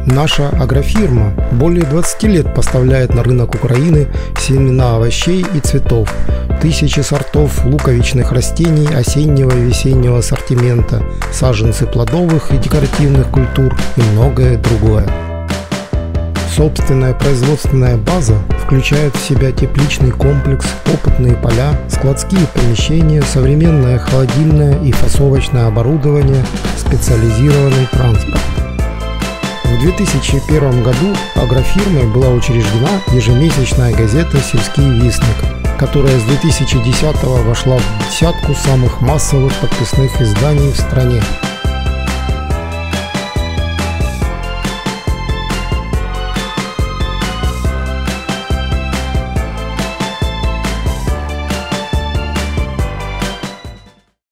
Наша агрофирма более 20 лет поставляет на рынок Украины семена овощей и цветов, тысячи сортов луковичных растений осеннего и весеннего ассортимента, саженцы плодовых и декоративных культур и многое другое. Собственная производственная база включает в себя тепличный комплекс, опытные поля, складские помещения, современное холодильное и фасовочное оборудование, специализированный транспорт. В 2001 году агрофирмой была учреждена ежемесячная газета «Сельский вестник», которая с 2010 вошла в десятку самых массовых подписных изданий в стране.